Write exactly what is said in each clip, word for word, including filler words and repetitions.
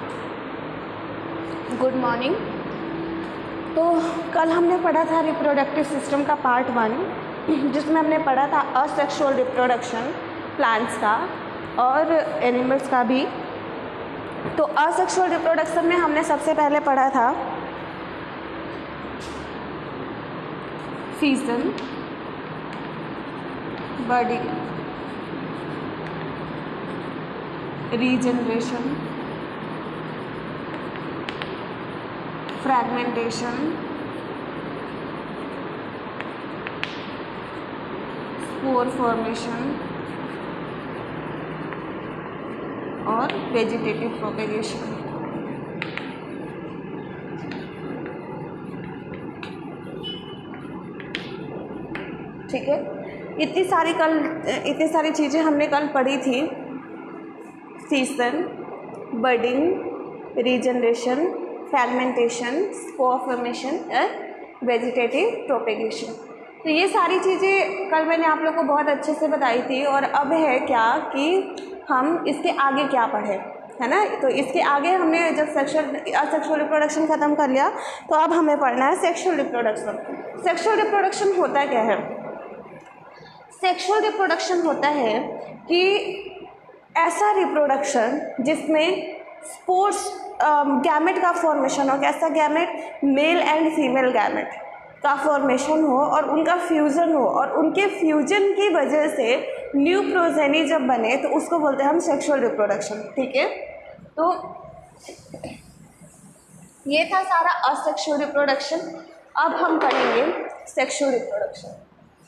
Good morning. तो कल हमने पढ़ा था रिप्रोडक्टिव सिस्टम का पार्ट वन, जिसमें हमने पढ़ा था असेक्सुअल रिप्रोडक्शन प्लांट्स का और एनिमल्स का भी। तो असेक्सुअल रिप्रोडक्शन में हमने सबसे पहले पढ़ा था fission, budding, regeneration, fragmentation, spore formation और वेजिटेटिव प्रोपेगेशन। ठीक है, इतनी सारी कल इतनी सारी चीज़ें हमने कल पढ़ी थी। Fission, budding, regeneration, fragmentation, spore formation और वेजिटेटिव प्रोपेगेशन। तो ये सारी चीज़ें कल मैंने आप लोग को बहुत अच्छे से बताई थी। और अब है क्या कि हम इसके आगे क्या पढ़ें, है ना। तो इसके आगे हमने जब सेक्सुअल असेक्सुअल रिप्रोडक्शन ख़त्म कर लिया, तो अब हमें पढ़ना है सेक्सुअल रिप्रोडक्शन। सेक्सुअल रिप्रोडक्शन होता क्या है? सेक्सुअल रिप्रोडक्शन होता है कि ऐसा रिप्रोडक्शन जिसमें स्पोर्स गैमेट का फॉर्मेशन हो। कैसा gamete? Male and female gamete का फॉर्मेशन हो और उनका फ्यूज़न हो, और उनके फ्यूजन की वजह से न्यू प्रोजेनी जब बने तो उसको बोलते हैं हम सेक्सुअल रिप्रोडक्शन। ठीक है, तो ये था सारा असेक्सुअल रिप्रोडक्शन। अब हम पढ़ेंगे सेक्सुअल रिप्रोडक्शन।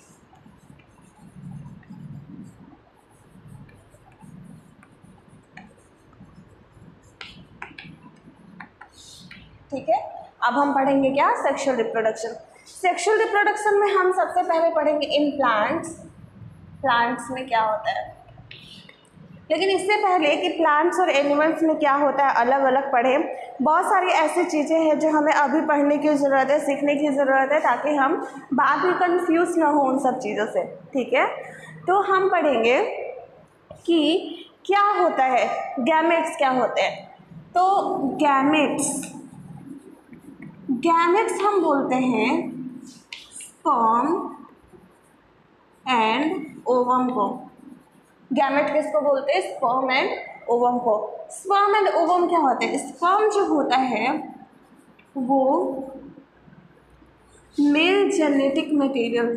ठीक है, अब हम पढ़ेंगे क्या? Sexual reproduction. सेक्सुअल रिप्रोडक्शन में हम सबसे पहले पढ़ेंगे इन प्लांट्स। प्लांट्स में क्या होता है, लेकिन इससे पहले कि प्लांट्स और एनिमल्स में क्या होता है अलग अलग पढ़ें, बहुत सारी ऐसी चीज़ें हैं जो हमें अभी पढ़ने की ज़रूरत है, सीखने की ज़रूरत है, ताकि हम बाद में कंफ्यूज ना हो उन सब चीज़ों से। ठीक है, तो हम पढ़ेंगे कि क्या होता है, गैमेट्स क्या होते हैं। तो गैमेट्स गैमेट्स हम बोलते हैं स्पर्म एंड ओवम को। गैमेट किसको बोलते हैं? स्पर्म एंड ओवम को। स्पर्म एंड ओवम क्या होते हैं? स्पर्म जो होता है वो male genetic material,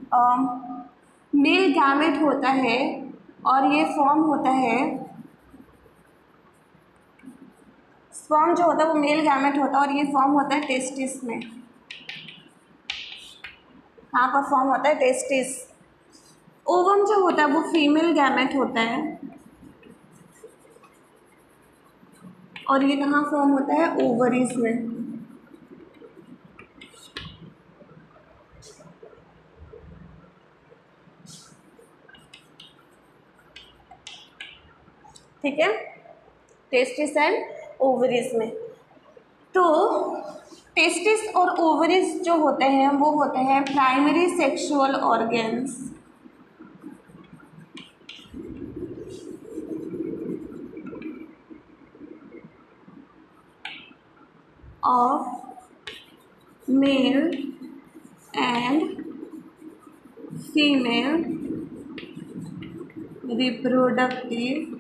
male gamete होता है और ये फॉर्म होता है, स्पर्म जो होता है वो मेल गैमेट होता है और ये फॉर्म होता है टेस्टिस में। यहाँ पर फॉर्म होता है टेस्टिस। ओवम जो होता है वो फीमेल गैमेट होता है और ये कहाँ फॉर्म होता है? ओवरीज में। ठीक है, टेस्टिस एंड ओवरीज में। तो टेस्टिस और ओवरीज जो होते हैं वो होते हैं primary sexual organs of male and female reproductive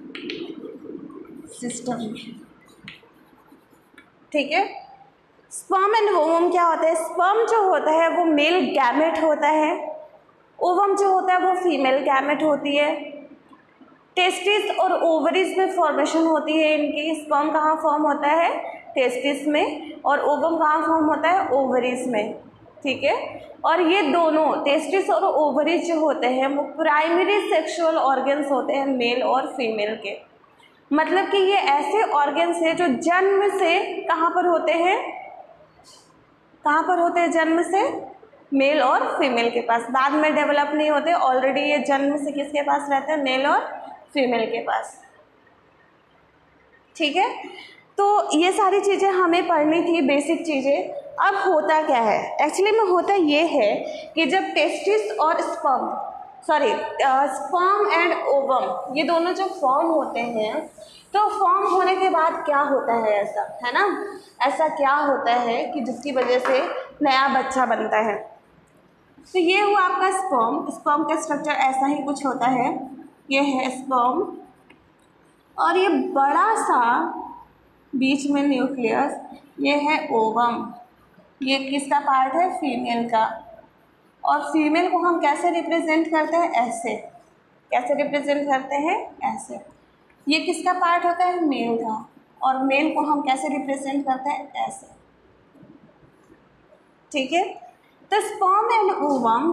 system. ठीक है, स्पर्म एंड ओवम क्या होता है? स्पर्म जो होता है वो मेल गैमेट होता है, ओवम जो होता है वो फीमेल गैमेट होती है। टेस्टिस और ओवरीज में फॉर्मेशन होती है इनकी। स्पर्म कहाँ फॉर्म होता है? टेस्टिस में, और ओवम कहाँ फॉर्म होता है? ओवरीज में। ठीक है, और ये दोनों टेस्टिस और ओवरीज जो होते हैं वो प्राइमरी सेक्सुअल ऑर्गन्स होते हैं मेल और फीमेल के। मतलब कि ये ऐसे ऑर्गन्स हैं जो जन्म से कहाँ पर होते हैं? कहाँ पर होते हैं जन्म से? मेल और फीमेल के पास। बाद में डेवलप नहीं होते, ऑलरेडी ये जन्म से किसके पास रहते हैं? मेल और फीमेल के पास। ठीक है, तो ये सारी चीज़ें हमें पढ़नी थी, बेसिक चीज़ें। अब होता क्या है? एक्चुअली में होता ये है कि जब टेस्टिस और sperm sorry sperm and ovum, ये दोनों जब फॉर्म होते हैं तो फॉर्म होने के बाद क्या होता है, ऐसा है ना, ऐसा क्या होता है कि जिसकी वजह से नया बच्चा बनता है। तो ये हुआ आपका स्पर्म। स्पर्म का स्ट्रक्चर ऐसा ही कुछ होता है, ये है स्पर्म और ये बड़ा सा बीच में न्यूक्लियस, ये है ओवम। ये किसका पार्ट है, फीमेल का। और फीमेल को हम कैसे रिप्रेजेंट करते हैं, ऐसे। कैसे रिप्रेजेंट करते हैं, ऐसे। ये किसका पार्ट होता है, मेल का। और मेल को हम कैसे रिप्रेजेंट करते हैं, ऐसे। ठीक है। The sperm and ovum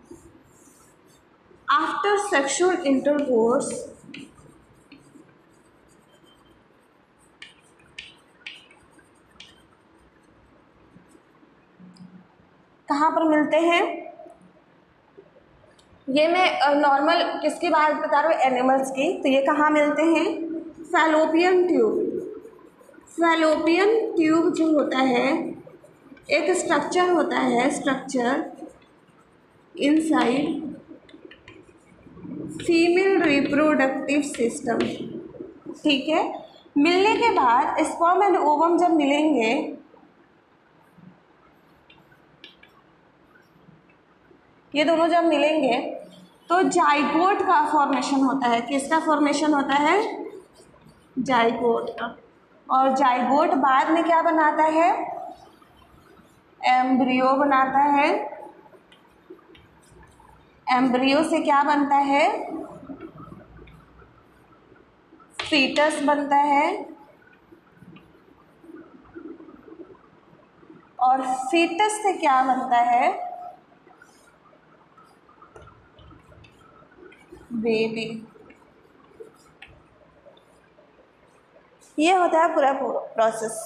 after sexual intercourse कहाँ पर मिलते हैं, ये मैं नॉर्मल किसकी बात बता रहा हूँ, एनिमल्स की। तो ये कहाँ मिलते हैं, फैलोपियन ट्यूब। फैलोपियन ट्यूब जो होता है एक स्ट्रक्चर होता है, structure inside female reproductive system. ठीक है। मिलने के बाद स्पर्म एंड ओवम जब मिलेंगे, ये दोनों जब मिलेंगे तो जाइगोट का फॉर्मेशन होता है। किसका फॉर्मेशन होता है, जाइगोट का। और जाइगोट बाद में क्या बनाता है, एम्ब्रियो बनाता है। एम्ब्रियो से क्या बनता है, फीटस बनता है। और फीटस से क्या बनता है, बेबी। ये होता है पूरा प्रोसेस।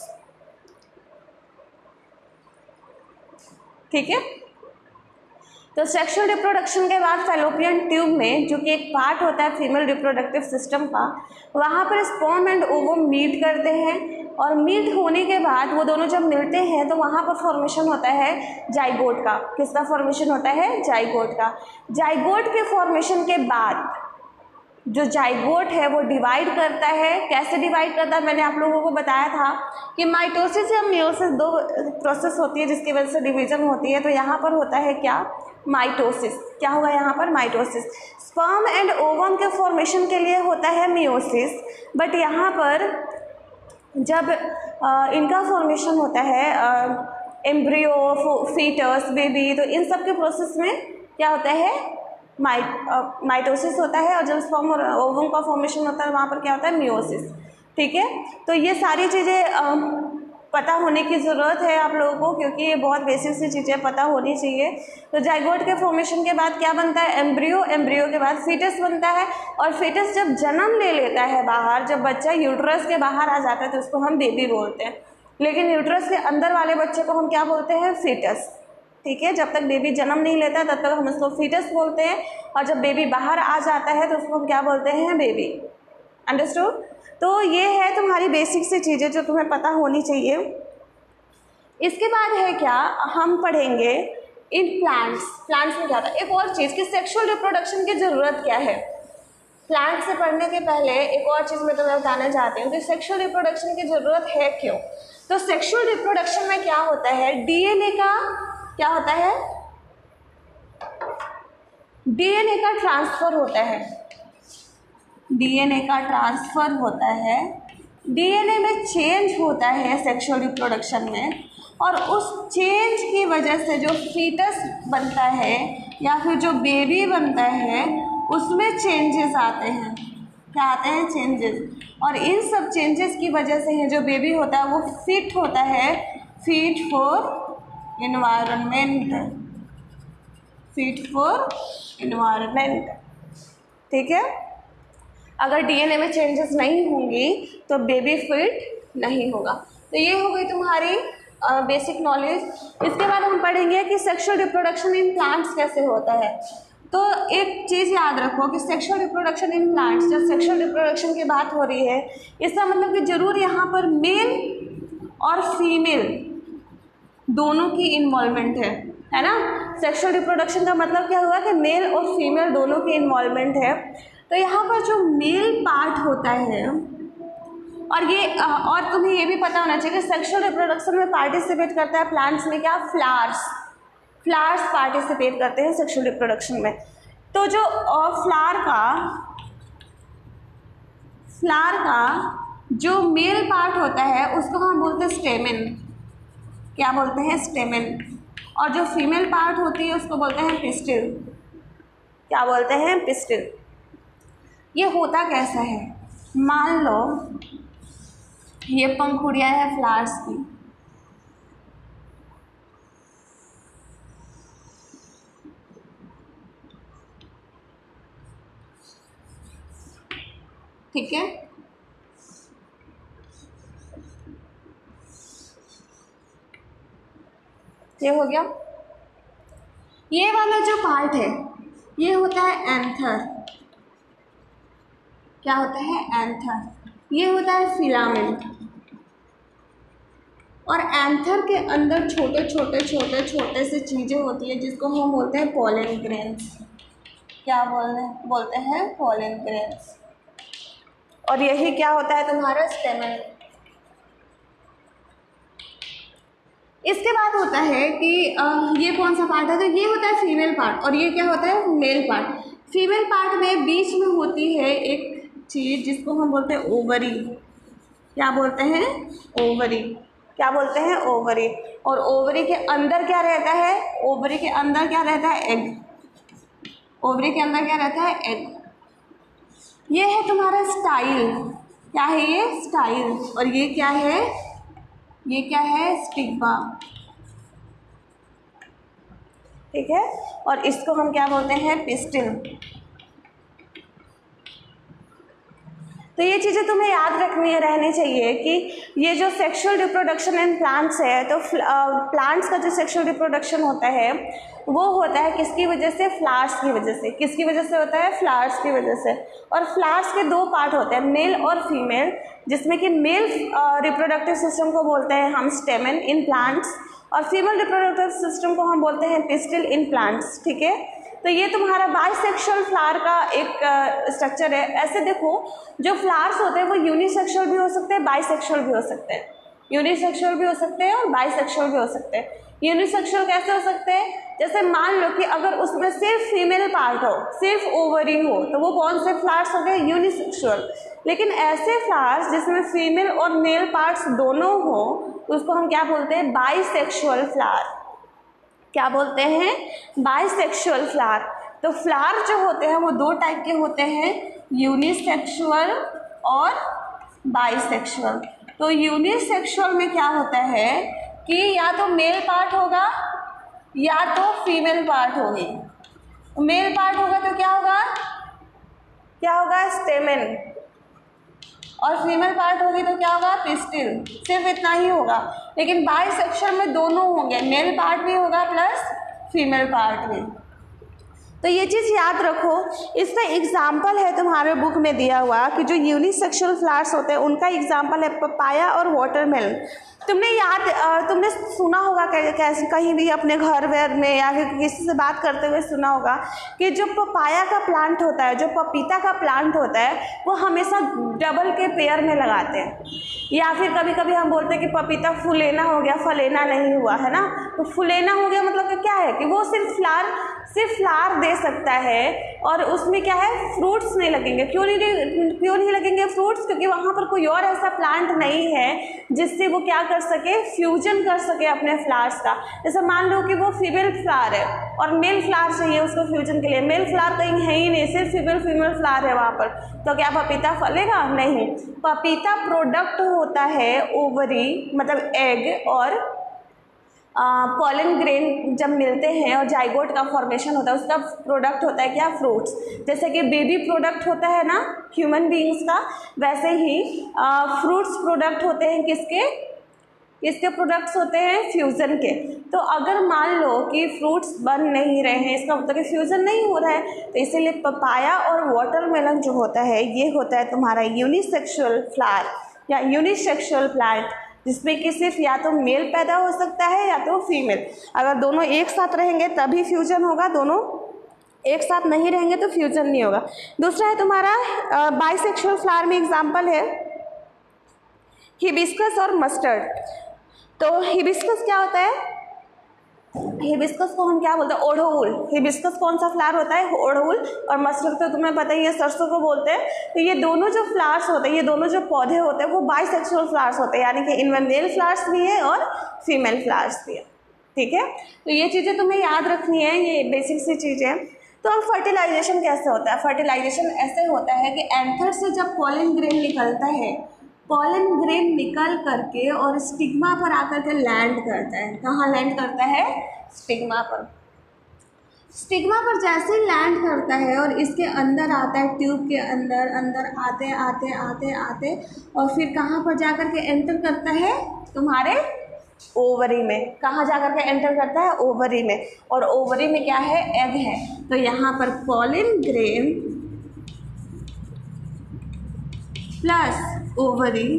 ठीक है। तो सेक्सुअल रिप्रोडक्शन के बाद फैलोपियन ट्यूब में, जो कि एक पार्ट होता है फीमेल रिप्रोडक्टिव सिस्टम का, वहाँ पर स्पर्म एंड ओवम मीट करते हैं। और मीट होने के बाद वो दोनों जब मिलते हैं तो वहाँ पर फॉर्मेशन होता है जाइगोट का। किसका फॉर्मेशन होता है, जाइगोट का। जाइगोट के फॉर्मेशन के बाद जो जाइगोट है वो डिवाइड करता है। कैसे डिवाइड करता है, मैंने आप लोगों को बताया था कि माइटोसिस या मियोसिस दो प्रोसेस होती है जिसकी वजह से डिवीजन होती है। तो यहाँ पर होता है क्या, माइटोसिस। क्या होगा यहाँ पर, माइटोसिस। स्पर्म एंड ओवम के फॉर्मेशन के लिए होता है मियोसिस, बट यहाँ पर जब आ, इनका फॉर्मेशन होता है एम्ब्रियो, फीटस, बेबी, तो इन सब के प्रोसेस में क्या होता है, माइट माइटोसिस होता है। और जब स्पर्म और ओवम का फॉर्मेशन होता है वहाँ पर क्या होता है, मियोसिस। ठीक है। तो ये सारी चीज़ें पता होने की ज़रूरत है आप लोगों को, क्योंकि ये बहुत बेसिक सी चीज़ें पता होनी चाहिए। तो जाइगोट के फॉर्मेशन के बाद क्या बनता है, एम्ब्रियो। एम्ब्रियो के बाद फीटस बनता है। और फीटस जब जन्म ले लेता है बाहर, जब बच्चा यूट्रस के बाहर आ जाता है तो उसको हम बेबी बोलते हैं। लेकिन यूट्रस के अंदर वाले बच्चे को हम क्या बोलते हैं, फीटस। ठीक है। जब तक बेबी जन्म नहीं लेता तब तक हम उसको फीटस बोलते हैं। और जब बेबी बाहर आ जाता है तो उसको हम क्या बोलते हैं, बेबी। अंडरस्टूड। तो ये है तुम्हारी बेसिक सी चीज़ें जो तुम्हें पता होनी चाहिए। इसके बाद है क्या, हम पढ़ेंगे इन प्लांट्स। प्लांट्स में क्या था, एक और चीज़ कि सेक्सुअल रिप्रोडक्शन की ज़रूरत क्या है। प्लांट से पढ़ने के पहले एक और चीज़ मैं तुम्हें बताना चाहती हूँ कि सेक्सुअल रिप्रोडक्शन की ज़रूरत है क्यों। तो सेक्सुअल रिप्रोडक्शन में क्या होता है, डीएनए का क्या होता है, डीएनए का ट्रांसफ़र होता है। डीएनए का ट्रांसफ़र होता है। डीएनए में चेंज होता है सेक्सुअल रिप्रोडक्शन में। और उस चेंज की वजह से जो फीटस बनता है या फिर जो बेबी बनता है उसमें चेंजेस आते हैं। क्या आते हैं, चेंजेस। और इन सब चेंजेस की वजह से है जो बेबी होता है वो फिट होता है, fit for environment, fit for environment. ठीक है। अगर डीएनए में चेंजेस नहीं होंगी तो बेबी फिट नहीं होगा। तो ये हो गई तुम्हारी बेसिक नॉलेज। इसके बाद हम पढ़ेंगे कि सेक्सुअल रिप्रोडक्शन इन प्लांट्स कैसे होता है। तो एक चीज़ याद रखो कि सेक्सुअल रिप्रोडक्शन इन प्लांट्स, जब सेक्सुअल रिप्रोडक्शन की बात हो रही है इसका मतलब कि ज़रूर यहाँ पर मेल और फीमेल दोनों की इन्वॉल्वमेंट है, है ना। सेक्सुअल रिप्रोडक्शन का मतलब क्या हुआ कि मेल और फीमेल दोनों की इन्वॉल्वमेंट है। तो यहाँ पर जो मेल पार्ट होता है, और ये और तुम्हें ये भी पता होना चाहिए कि सेक्सुअल रिप्रोडक्शन में पार्टिसिपेट करता है प्लांट्स में क्या, फ्लावर्स। फ्लावर्स पार्टिसिपेट करते हैं सेक्सुअल रिप्रोडक्शन में। तो जो फ्लावर का फ्लावर का जो मेल पार्ट होता है उसको हम बोलते हैं स्टेमेन। क्या बोलते हैं, स्टेमेन। और जो फीमेल पार्ट होती है उसको बोलते हैं पिस्टिल। क्या बोलते हैं, पिस्टिल। ये होता कैसा है, मान लो ये पंखुड़ियाँ है फ्लावर्स की, ठीक है। ये हो गया। ये वाला जो पार्ट है ये होता है एंथर। क्या होता है, एंथर। ये होता है फिलामेंट। और एंथर के अंदर छोटे छोटे छोटे छोटे से चीज़ें होती है जिसको हम बोलते हैं पॉलन ग्रेन्स। क्या बोलते बोलते हैं, पॉलन ग्रेन्स। और यही क्या होता है तुम्हारा स्टेमन। इसके बाद होता है कि आ, ये कौन सा पार्ट है, तो ये होता है फीमेल पार्ट और ये क्या होता है, मेल पार्ट। फीमेल पार्ट में बीच में होती है एक चीज़ जिसको हम बोलते हैं ओवरी। क्या बोलते हैं, ओवरी। क्या बोलते हैं, ओवरी। और ओवरी के अंदर क्या रहता है, ओवरी के अंदर क्या रहता है, एग। ओवरी के अंदर क्या रहता है, एग। ये है तुम्हारा स्टाइल। क्या है ये, स्टाइल। और ये क्या है, ये क्या है, स्टिग्मा। ठीक है। और इसको हम क्या बोलते हैं, पिस्टिल। तो ये चीज़ें तुम्हें याद रखनी है, रहनी चाहिए कि ये जो सेक्सुअल रिप्रोडक्शन इन प्लांट्स है, तो प्लांट्स का जो सेक्सुअल रिप्रोडक्शन होता है वो होता है किसकी वजह से, फ्लावर्स की वजह से। किसकी वजह से होता है, फ्लावर्स की वजह से। और फ्लावर्स के दो पार्ट होते हैं, मेल और फीमेल, जिसमें कि मेल रिप्रोडक्टिव सिस्टम को बोलते हैं हम स्टेमन इन प्लांट्स, और फीमेल रिप्रोडक्टिव सिस्टम को हम बोलते हैं पिस्टिल इन प्लांट्स। ठीक है। तो ये तुम्हारा बाइसेक्सुअल फ्लावर का एक स्ट्रक्चर है। ऐसे देखो, जो फ्लावर्स होते हैं वो यूनिसेक्सुअल भी हो सकते हैं, बाइसेक्सुअल भी हो सकते हैं। यूनिसेक्सुअल भी हो सकते हैं और बाइसेक्सुअल भी हो सकते हैं। यूनिसेक्सुअल कैसे हो सकते हैं, जैसे मान लो कि अगर उसमें सिर्फ फीमेल पार्ट हो, सिर्फ ओवरी हो, तो वो कौन से फ्लावर्स हो गए, यूनिसेक्सुअल। लेकिन ऐसे फ्लावर्स जिसमें फीमेल और मेल पार्ट्स दोनों हो, उसको हम क्या बोलते हैं, बाइसेक्सुअल फ्लावर। क्या बोलते हैं, बाइसेक्सुअल फ्लावर। तो फ्लावर जो होते हैं वो दो टाइप के होते हैं, यूनिसेक्सुअल और बाइसेक्सुअल। तो यूनिसेक्सुअल में क्या होता है कि या तो मेल पार्ट होगा या तो फीमेल पार्ट होगी। मेल पार्ट होगा तो क्या होगा, क्या होगा, स्टेमेन। और फीमेल पार्ट होगी तो क्या होगा, पिस्टिल। सिर्फ इतना ही होगा। लेकिन बाइसेक्सुअल में दोनों होंगे, मेल पार्ट भी होगा प्लस फीमेल पार्ट भी। तो ये चीज़ याद रखो। इसका एग्जाम्पल है तुम्हारे बुक में दिया हुआ कि जो यूनिसेक्सुअल फ्लावर्स होते हैं उनका एग्जाम्पल है पपाया और वाटरमेलन। तुमने याद तुमने सुना होगा कैसे कहीं भी अपने घर वेर में या फिर किसी से बात करते हुए सुना होगा कि जो पपाया का प्लांट होता है, जो पपीता का प्लांट होता है, वो हमेशा डबल के पेयर में लगाते हैं। या फिर कभी कभी हम बोलते हैं कि पपीता फुलेना हो गया, फलेना नहीं हुआ, है ना। तो फुलेना हो गया मतलब कि क्या है कि वो सिर्फ फ्लावर सिर्फ फ्लावर दे सकता है और उसमें क्या है, फ्रूट्स नहीं लगेंगे। क्यों नहीं क्यों नहीं लगेंगे फ्रूट्स, क्योंकि वहाँ पर कोई और ऐसा प्लांट नहीं है जिससे वो क्या कर सके, फ्यूजन कर सके अपने फ्लावर्स का। जैसे मान लो कि वो फीमेल फ्लावर है और मेल फ्लावर चाहिए उसको फ्यूजन के लिए, मेल फ्लावर कहीं है ही नहीं, सिर्फ फीमेल फीमेल फ्लावर है वहाँ पर, तो क्या पपीता फलेगा, नहीं। पपीता प्रोडक्ट होता है ओवरी, मतलब एग और पॉलन ग्रेन जब मिलते हैं और जाइगोट का फॉर्मेशन होता है, उसका प्रोडक्ट होता है क्या, फ्रूट्स। जैसे कि बेबी प्रोडक्ट होता है ना ह्यूमन बीइंग्स का, वैसे ही फ्रूट्स प्रोडक्ट होते हैं किसके, किसके प्रोडक्ट्स होते हैं, फ्यूज़न के। तो अगर मान लो कि फ्रूट्स बन नहीं रहे हैं, इसका मतलब कि फ्यूज़न नहीं हो रहा है, तो इसीलिए पपाया और वाटरमेलन जो होता है ये होता है तुम्हारा यूनिसेक्सुअल फ्लावर या यूनिसेक्सुअल प्लांट, जिसमें कि सिर्फ या तो मेल पैदा हो सकता है या तो फीमेल। अगर दोनों एक साथ रहेंगे तभी फ्यूजन होगा, दोनों एक साथ नहीं रहेंगे तो फ्यूजन नहीं होगा। दूसरा है तुम्हारा बाइसेक्सुअल फ्लावर में एग्जाम्पल है हिबिस्कस और मस्टर्ड। तो हिबिस्कस क्या होता है, हिबिस्कस को हम क्या बोलते हैं, ओढ़हुल। हिबिस्कस कौन सा फ्लावर होता है, ओढ़हुल। और मस्टर्ड तो तुम्हें पता ही है, सरसों को बोलते हैं। तो ये दोनों जो फ्लावर्स होते हैं, ये दोनों जो पौधे होते हैं वो बाइसेक्सुअल फ्लावर्स होते हैं, यानी कि इनमें मेल फ्लावर्स भी है और फीमेल फ्लावर्स भी है। ठीक है, तो ये चीज़ें तुम्हें याद रखनी है, ये बेसिक सी चीज़ें। तो अब फर्टिलाइजेशन कैसे होता है, फर्टिलाइजेशन ऐसे होता है कि एंथर से जब पॉलन ग्रेन निकलता है, पॉलन ग्रेन निकल करके और स्टिग्मा पर आकर के लैंड करता है। कहाँ लैंड करता है, स्टिग्मा पर। स्टिग्मा पर जैसे ही लैंड करता है और इसके अंदर आता है, ट्यूब के अंदर अंदर आते आते आते आते और फिर कहाँ पर जाकर के एंटर करता है, तुम्हारे ओवरी में। कहाँ जाकर के एंटर करता है, ओवरी में। और ओवरी में क्या है, एग है। तो यहाँ पर पॉलन ग्रेन प्लस ओवरी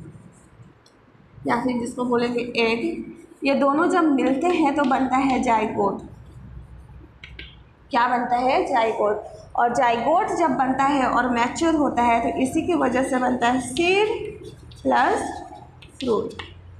या फिर जिसको बोलेंगे एग, ये दोनों जब मिलते हैं तो बनता है जाइगोट। क्या बनता है, जाइगोट। और जाइगोट जब बनता है और मैच्योर होता है तो इसी की वजह से बनता है seed plus fruit.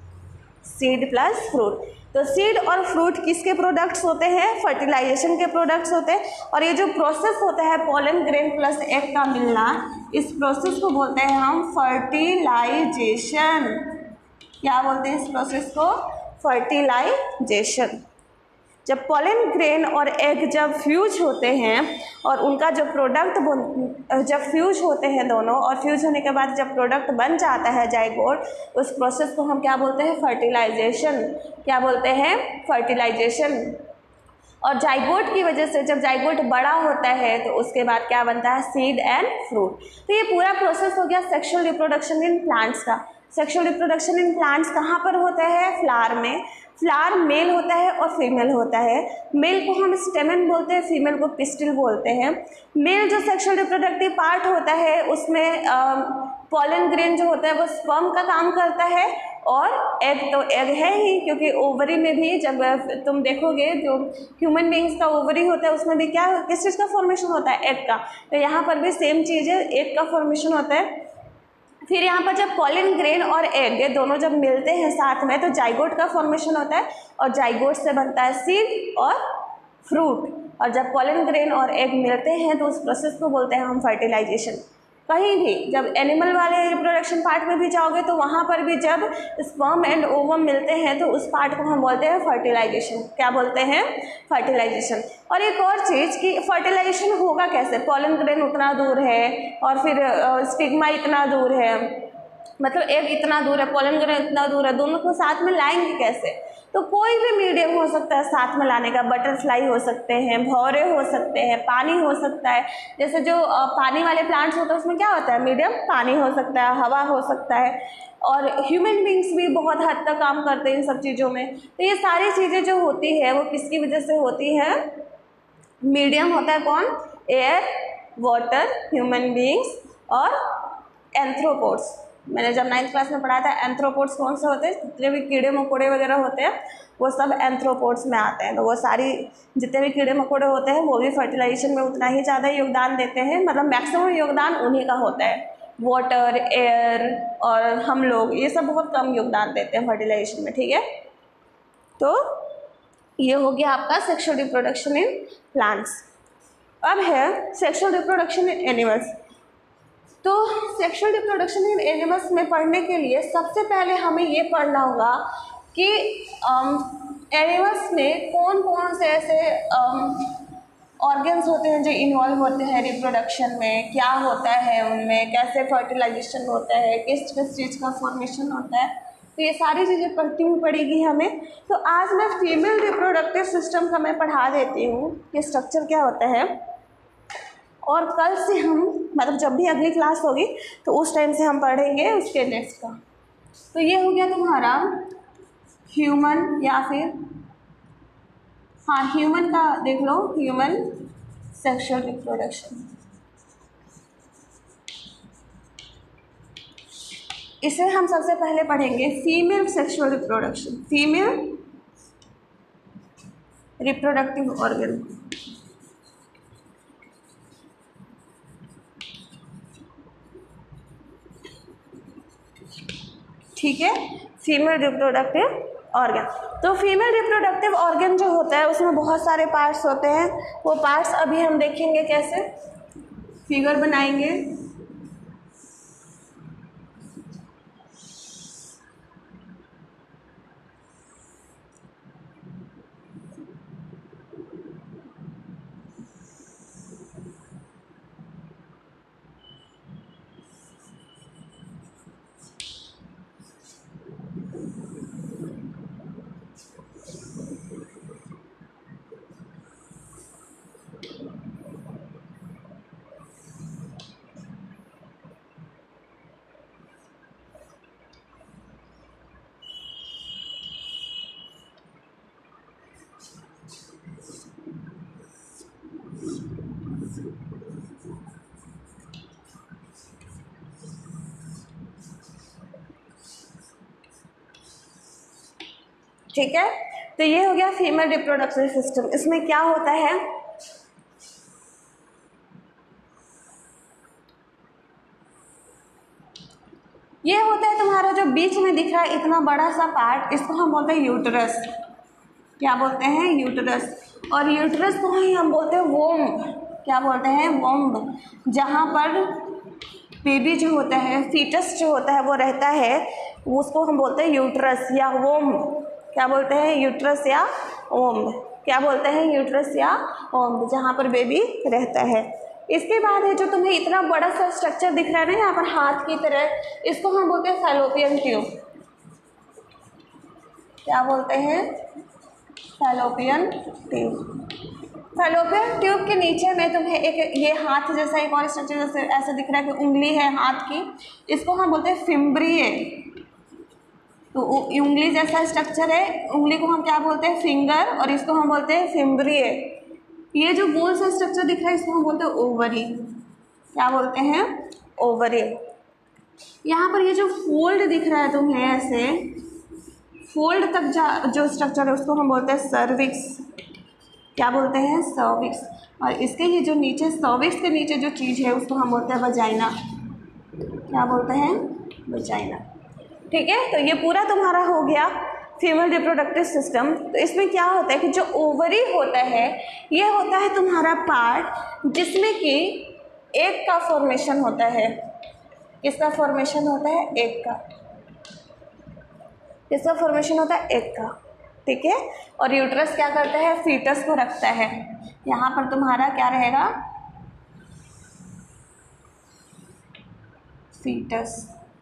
Seed plus fruit. तो सीड और फ्रूट किसके प्रोडक्ट्स होते हैं, फर्टिलाइजेशन के प्रोडक्ट्स होते हैं। और ये जो प्रोसेस होता है पॉलन ग्रेन प्लस एग का मिलना, इस प्रोसेस को बोलते हैं हम फर्टिलाइजेशन। क्या बोलते हैं इस प्रोसेस को, फर्टिलाइजेशन। जब पॉलन ग्रेन और एग जब फ्यूज होते हैं और उनका जो प्रोडक्ट जब फ्यूज होते हैं दोनों, और फ्यूज होने के बाद जब प्रोडक्ट बन जाता है जाइगोट, उस प्रोसेस को हम क्या बोलते हैं, फर्टिलाइजेशन। क्या बोलते हैं, फर्टिलाइजेशन। और जाइगोट की वजह से जब जाइगोट बड़ा होता है तो उसके बाद क्या बनता है, सीड एंड फ्रूट। तो ये पूरा प्रोसेस हो गया सेक्सुअल रिप्रोडक्शन इन प्लांट्स का। सेक्सुअल रिप्रोडक्शन इन प्लांट्स कहाँ पर होता है, फ्लावर में। फ्लावर मेल होता है और फीमेल होता है। मेल को हम स्टेमन बोलते हैं, फीमेल को पिस्टिल बोलते हैं। मेल जो सेक्सुअल रिप्रोडक्टिव पार्ट होता है उसमें पॉलन ग्रेन जो होता है वो स्पर्म का काम करता है, और एग तो एग है ही, क्योंकि ओवरी में भी जब तुम देखोगे जो ह्यूमन बींग्स का ओवरी होता है उसमें भी क्या किस चीज़ का फॉर्मेशन होता है, एग का। तो यहाँ पर भी सेम चीज़ है, एग का फॉर्मेशन होता है। फिर यहाँ पर जब पॉलन ग्रेन और एग ये दोनों जब मिलते हैं साथ में तो जाइगोट का फॉर्मेशन होता है, और जाइगोट से बनता है सीड और फ्रूट। और जब पॉलन ग्रेन और एग मिलते हैं तो उस प्रोसेस को बोलते हैं हम फर्टिलाइजेशन। कहीं भी जब एनिमल वाले रिप्रोडक्शन पार्ट में भी जाओगे तो वहाँ पर भी जब स्पर्म एंड ओवम मिलते हैं तो उस पार्ट को हम बोलते हैं फर्टिलाइजेशन। क्या बोलते हैं, फर्टिलाइजेशन। और एक और चीज़ कि फर्टिलाइजेशन होगा कैसे, पॉलन ग्रेन उतना दूर है और फिर स्टिग्मा इतना दूर है, मतलब एग इतना दूर है, पॉलन ग्रेन इतना दूर है, दोनों को साथ में लाएंगे कैसे। तो कोई भी मीडियम हो सकता है साथ में लाने का, बटरफ्लाई हो सकते हैं, भौरे हो सकते हैं, पानी हो सकता है। जैसे जो पानी वाले प्लांट्स होते हैं उसमें क्या होता है, मीडियम पानी हो सकता है, हवा हो सकता है, और ह्यूमन बींग्स भी बहुत हद तक काम करते हैं इन सब चीज़ों में। तो ये सारी चीज़ें जो होती है वो किसकी वजह से होती है, मीडियम होता है कौन, एयर, वाटर, ह्यूमन बींग्स और एंथ्रोपोड्स। मैंने जब नाइन्थ क्लास में पढ़ा था एंथ्रोपोड्स कौन से होते हैं, जितने भी कीड़े मकोड़े वगैरह होते हैं वो सब एंथ्रोपोड्स में आते हैं। तो वो सारी जितने भी कीड़े मकोड़े होते हैं वो भी फर्टिलाइजेशन में उतना ही ज़्यादा योगदान देते हैं, मतलब मैक्सिमम योगदान उन्हीं का होता है। वाटर, एयर और हम लोग ये सब बहुत कम योगदान देते हैं फर्टिलाइजेशन में। ठीक है, तो ये हो गया आपका सेक्सुअल रिप्रोडक्शन इन प्लांट्स। अब है सेक्सुअल रिप्रोडक्शन इन एनिमल्स। तो सेक्सुअल रिप्रोडक्शन इन एनिमल्स में पढ़ने के लिए सबसे पहले हमें ये पढ़ना होगा कि एनिमल्स में कौन कौन से ऐसे ऑर्गन्स होते हैं जो इन्वॉल्व होते हैं रिप्रोडक्शन में, क्या होता है उनमें, कैसे फर्टिलाइजेशन होता है, किस किस चीज़ का फॉर्मेशन होता है। तो ये सारी चीज़ें पढ़ती हुई पड़ेगी हमें। तो आज मैं फीमेल रिप्रोडक्टिव सिस्टम का मैं पढ़ा देती हूँ कि स्ट्रक्चर क्या होता है, और कल से हम मतलब जब भी अगली क्लास होगी तो उस टाइम से हम पढ़ेंगे उसके नेक्स्ट का। तो ये हो गया तुम्हारा ह्यूमन, या फिर हाँ ह्यूमन का देख लो, ह्यूमन सेक्सुअल रिप्रोडक्शन। इसे हम सबसे पहले पढ़ेंगे female sexual reproduction, female reproductive organ. ठीक है, फीमेल रिप्रोडक्टिव ऑर्गन। तो फीमेल रिप्रोडक्टिव ऑर्गन जो होता है उसमें बहुत सारे पार्ट्स होते हैं। वो पार्ट्स अभी हम देखेंगे कैसे, फिगर बनाएंगे। ठीक है, तो ये हो गया फीमेल रिप्रोडक्टिव सिस्टम। इसमें क्या होता है, ये होता है तुम्हारा जो बीच में दिख रहा है इतना बड़ा सा पार्ट, इसको हम बोलते हैं यूटरस। क्या बोलते हैं, यूटरस। और यूटरस को ही हम बोलते हैं वोम्ब। क्या बोलते हैं, वोम्ब। जहाँ पर बेबी जो होता है, फीटस जो होता है वो रहता है, उसको हम बोलते हैं यूटरस या वोम्ब। क्या बोलते हैं, यूट्रस या ओम्ब। क्या बोलते हैं, यूट्रस या ओम्ब, जहाँ पर बेबी रहता है। इसके बाद है जो तुम्हें इतना बड़ा सा स्ट्रक्चर दिख रहा है ना यहाँ पर हाथ की तरह, इसको हम बोलते हैं फैलोपियन ट्यूब। क्या बोलते हैं, फैलोपियन ट्यूब। फैलोपियन ट्यूब के नीचे में तुम्हें एक ये हाथ जैसा एक और स्ट्रक्चर जैसे ऐसा दिख रहा है कि उंगली है हाथ की, इसको हम बोलते हैं फिम्ब्रिए। तो उंगली जैसा स्ट्रक्चर है, उंगली को हम क्या बोलते हैं, फिंगर, और इसको हम बोलते हैं फिम्ब्रिए। ये जो गोल सा स्ट्रक्चर दिख रहा है इसको हम बोलते हैं ओवरी। क्या बोलते हैं, ओवरी। यहाँ पर ये जो फोल्ड दिख रहा है तुम्हें ऐसे, फोल्ड तक जा जो स्ट्रक्चर है उसको हम बोलते हैं सर्विक्स। क्या बोलते हैं, सर्विक्स। और इसके ही जो नीचे सर्विक्स के नीचे जो चीज़ है उसको हम बोलते हैं वजाइना। क्या बोलते हैं, वजाइना। ठीक है, तो ये पूरा तुम्हारा हो गया फीमेल रिप्रोडक्टिव सिस्टम। तो इसमें क्या होता है कि जो ओवरी होता है ये होता है तुम्हारा पार्ट जिसमें कि एग का फॉर्मेशन होता है। किसका फॉर्मेशन होता है, एग का। किसका फॉर्मेशन होता है, एग का। ठीक है, और यूट्रस क्या करता है, फीटस को रखता है। यहाँ पर तुम्हारा क्या रहेगा, फीटस।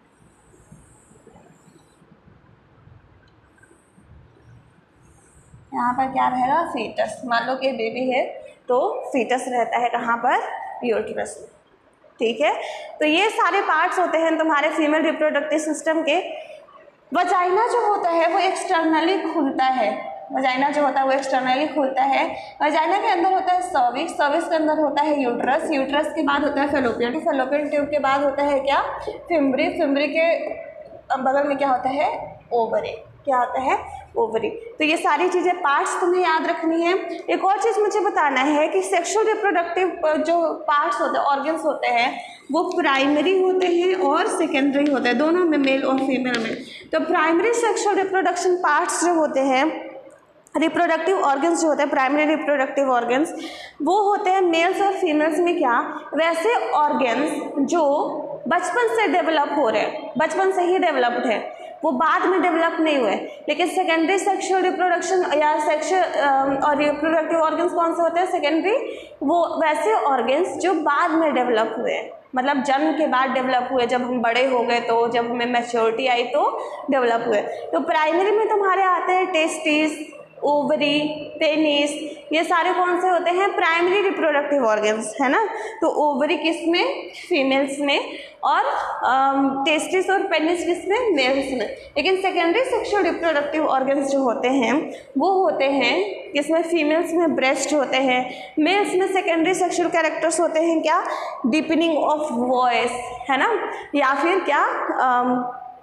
यहाँ पर क्या रहेगा, फीटस। मान लो कि बेबी है तो फीटस रहता है कहाँ पर, यूट्रस में। ठीक है, तो ये सारे पार्ट्स होते हैं तुम्हारे फीमेल रिप्रोडक्टिव सिस्टम के। वजाइना जो होता है वो एक्सटर्नली खुलता है। वजाइना जो होता है वो एक्सटर्नली खुलता है। वजाइना के अंदर होता है सर्विक्स, सर्विक्स के अंदर होता है यूट्रस, यूट्रस के बाद होता है फैलोपियन, फैलोपियन ट्यूब के बाद होता है क्या, फिम्ब्री, फिम्ब्री के बगल में क्या होता है, ओवरी। क्या होता है, ओवरी। तो ये सारी चीज़ें पार्ट्स तुम्हें याद रखनी है। एक और चीज़ मुझे बताना है कि सेक्सुअल रिप्रोडक्टिव जो पार्ट्स होते हैं, ऑर्गन्स होते हैं, वो प्राइमरी होते हैं और सेकेंडरी होते हैं, दोनों में, मेल और फीमेल में। तो प्राइमरी सेक्सुअल रिप्रोडक्शन पार्ट्स जो होते हैं, रिप्रोडक्टिव ऑर्गन्स जो होते हैं, प्राइमरी रिप्रोडक्टिव ऑर्गन्स, वो होते हैं मेल्स और फीमेल्स में क्या, वैसे ऑर्गन्स जो बचपन से डेवलप हो रहे हैं, बचपन से ही डेवलप्ड है, वो बाद में डेवलप नहीं हुए। लेकिन सेकेंडरी सेक्सुअल रिप्रोडक्शन या सेक्सुअल और रिप्रोडक्टिव ऑर्गन्स कौन से होते हैं, सेकेंडरी, वो वैसे ऑर्गन्स जो बाद में डेवलप हुए, मतलब जन्म के बाद डेवलप हुए, जब हम बड़े हो गए तो, जब हमें मैच्योरिटी आई तो डेवलप हुए। तो प्राइमरी में तुम्हारे आते हैं टेस्टिस, ओवरी, पेनिस, ये सारे कौन से होते हैं, प्राइमरी रिप्रोडक्टिव ऑर्गन्स, है ना। तो ओवरी किस में, फीमेल्स में, और टेस्टिस और पेनिस किस में, मेल्स में। लेकिन सेकेंडरी सेक्सुअल रिप्रोडक्टिव ऑर्गन्स जो होते हैं वो होते हैं किसमें, फीमेल्स में ब्रेस्ट होते हैं, मेल्स में सेकेंडरी सेक्सुअल कैरेक्टर्स होते हैं क्या, डीपनिंग ऑफ वॉइस, है ना, या फिर क्या,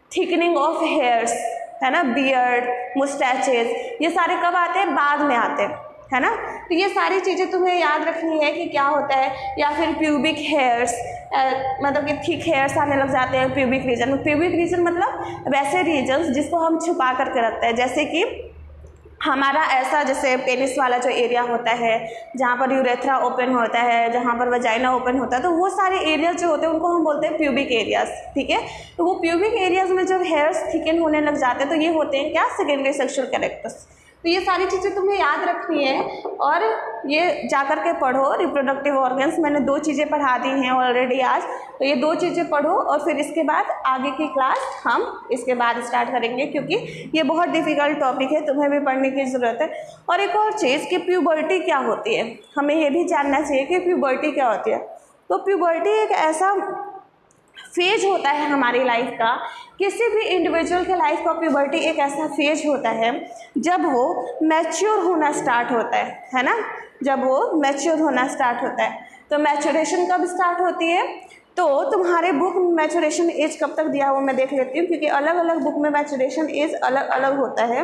थिकनिंग ऑफ हेयर्स, है ना, बियर्ड, मुस्टैचेस, ये सारे कब आते हैं? बाद में आते हैं, है ना। तो ये सारी चीज़ें तुम्हें याद रखनी है कि क्या होता है। या फिर प्यूबिक हेयर्स, मतलब कि थिक हेयर्स आने लग जाते हैं प्यूबिक रीजन। प्यूबिक रीजन मतलब वैसे रीजन्स जिसको हम छुपा करके रखते हैं, जैसे कि हमारा ऐसा, जैसे पेनिस वाला जो एरिया होता है जहाँ पर यूरेथ्रा ओपन होता है, जहाँ पर वजाइना ओपन होता है, तो वो सारे एरियाज जो होते हैं उनको हम बोलते हैं प्यूबिक एरियाज, ठीक है। तो वो प्यूबिक एरियाज में जब हेयर्स थिकन होने लग जाते हैं तो ये होते हैं क्या? Secondary sexual characters. तो ये सारी चीज़ें तुम्हें याद रखनी है और ये जा कर के पढ़ो। रिप्रोडक्टिव ऑर्गन्स मैंने दो चीज़ें पढ़ा दी हैं ऑलरेडी आज, तो ये दो चीज़ें पढ़ो और फिर इसके बाद आगे की क्लास हम इसके बाद स्टार्ट करेंगे, क्योंकि ये बहुत डिफ़िकल्ट टॉपिक है, तुम्हें भी पढ़ने की ज़रूरत है। और एक और चीज़ कि प्यूबर्टी क्या होती है, हमें ये भी जानना चाहिए कि प्यूबर्टी क्या होती है। तो प्यूबर्टी एक ऐसा फेज होता है हमारी लाइफ का, किसी भी इंडिविजुअल के लाइफ का प्यूबर्टी एक ऐसा फेज होता है जब वो मैच्योर होना स्टार्ट होता है, है ना, जब वो मैच्योर होना स्टार्ट होता है। तो मैच्योरेशन कब स्टार्ट होती है? तो तुम्हारे बुक में मैच्योरेशन एज कब तक दिया हुआ मैं देख लेती हूँ, क्योंकि अलग अलग बुक में मैच्योरेशन एज अलग अलग होता है।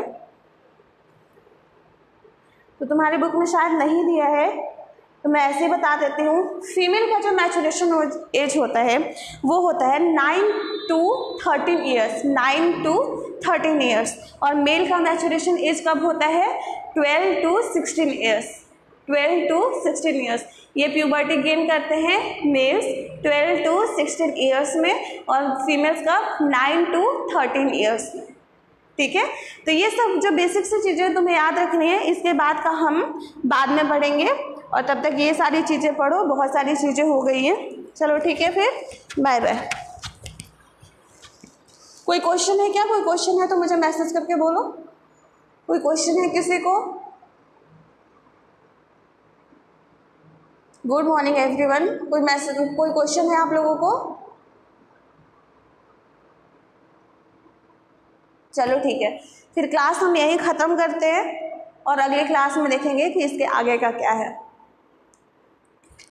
तो तुम्हारे बुक में शायद नहीं दिया है, तो मैं ऐसे बता देती हूँ। फीमेल का जो मैच्योरेशन एज होता है वो होता है nine to thirteen years, nine to thirteen years. और मेल का मैच्योरेशन एज कब होता है? Twelve to sixteen years, twelve to sixteen years. ये प्यूबर्टी गेन करते हैं males twelve to sixteen years में और फीमेल्स का नाइन टू थर्टीन ईयर्स में, ठीक है। तो ये सब जो बेसिक सी चीज़ें तुम्हें याद रखनी है, इसके बाद का हम बाद में पढ़ेंगे। और तब तक ये सारी चीज़ें पढ़ो, बहुत सारी चीज़ें हो गई हैं। चलो ठीक है, फिर बाय बाय। कोई क्वेश्चन है क्या? कोई क्वेश्चन है तो मुझे मैसेज करके बोलो। कोई क्वेश्चन है किसी को? Good morning everyone. कोई मैसेज, कोई क्वेश्चन है आप लोगों को? चलो ठीक है, फिर क्लास हम यहीं ख़त्म करते हैं और अगली क्लास में देखेंगे कि इसके आगे का क्या है।